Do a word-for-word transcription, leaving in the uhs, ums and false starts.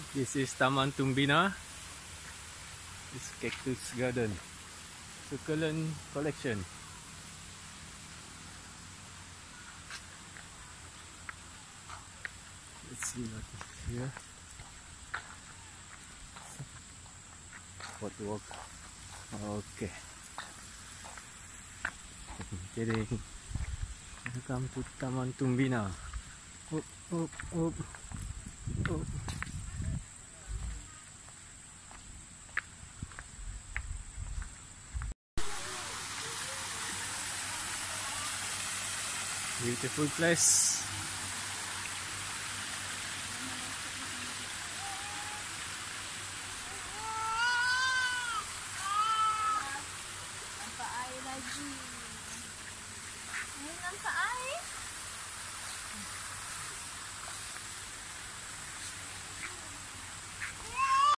This is Taman Tumbina. This cactus garden. Succulent collection. Let's see what is here. What walk? Okay. Kidding. Welcome to Taman Tumbina. Up, up, up, up. Beautiful place.